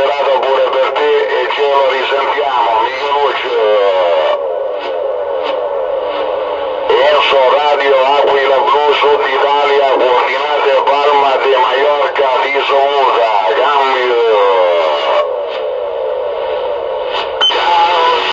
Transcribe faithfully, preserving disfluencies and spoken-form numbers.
serata pure per te e ce lo risentiamo, Micheluccio. Enzo Radio Aquila Blu Sud Italia, coordinate Palma de Maiorca.